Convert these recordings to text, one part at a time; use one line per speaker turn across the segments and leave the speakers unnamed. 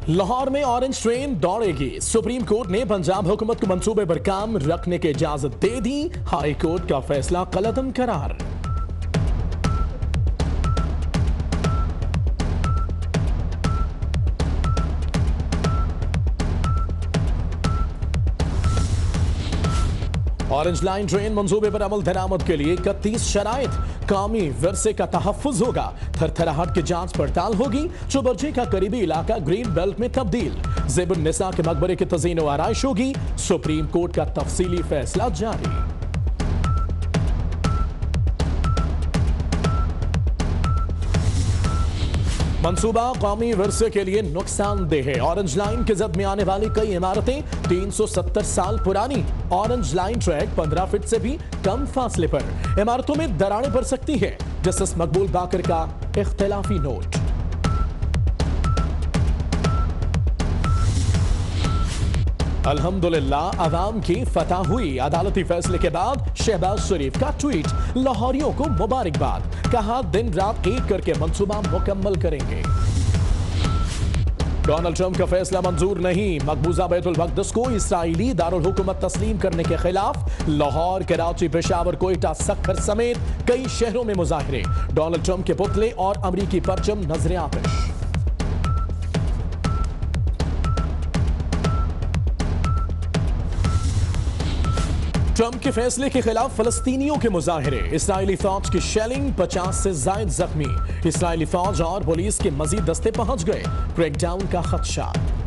लाहौर में orange train दौड़ेगी। Supreme Court ने पंजाब हुकूमत को मंसूबे पर काम रखने की इजाजत दे दी। हाई कोर्ट का फैसला कलअदम करार। ऑरेंज लाइन ट्रेन मंसूबे पर अमल दरामद के लिए 31 शराइत। कौमी विरसे का तहफ्फुज होगा। थरथराहट की जांच पड़ताल होगी। चुबरजी का करीबी इलाका ग्रीन बेल्ट में तब्दील। ज़ेबुन निसा के मकबरे की तज़ीन व आराइश होगी। सुप्रीम कोर्ट का तफसीली फैसला जारी। मंसूबा कौमी विरसे के लिए नुकसानदेह है। ऑरेंज लाइन की जद में आने वाली कई इमारतें 370 साल पुरानी। ऑरेंज लाइन ट्रैक 15 फीट से भी कम फासले पर। इमारतों में दरारें पड़ सकती है। जस्टिस मकबूल बाकर का इख्तिलाफी नोट। अल्हम्दुलिल्लाह अवाम की फतह हुई। अदालती फैसले के बाद शहबाज शरीफ का ट्वीट। लाहौरियों को मुबारकबाद। कहा दिन रात एक करके मंसूबा मुकम्मल करेंगे। डोनाल्ड ट्रंप का फैसला मंजूर नहीं। मकबूजा बैतुल मक़दिस को इस्राईली दारुल हुकूमत तस्लीम करने के खिलाफ लाहौर, कराची, पेशावर, कोयटा, सक्खर समेत कई शहरों में मुजाहिरे। डोनाल्ड ट्रंप के पुतले और अमरीकी परचम नजरे आतिश। ट्रंप के फैसले के खिलाफ फलस्तीनियों के मुजाहिरे। इस्राएली फौज की शेलिंग, 50 से जायद जख्मी। इस्राएली फौज और पुलिस के मजीद दस्ते पहुंच गए। क्रैकडाउन का खदशा।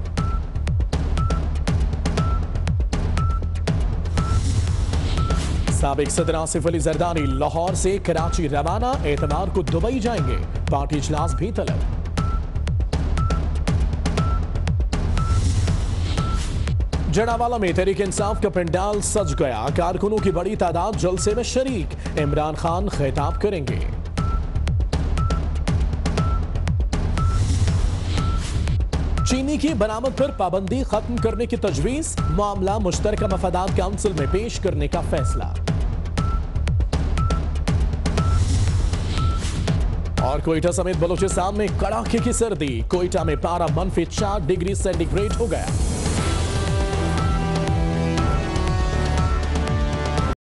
साबिक सदर आसिफ अली जरदारी लाहौर से कराची रवाना। एतवार को दुबई जाएंगे। पार्टी इजलास भी तलब। जड़ावाला में तहरीक इंसाफ का पंडाल सज गया। कारकुनों की बड़ी तादाद जलसे में शरीक। इमरान खान खिताब करेंगे। चीनी की बरामद पर पाबंदी खत्म करने की तजवीज। मामला मुश्तरका मफादात काउंसिल में पेश करने का फैसला। और कोयटा समेत बलूचिस्तान में कड़ाके की सर्दी। कोयटा में पारा -4 डिग्री सेंटीग्रेड हो गया।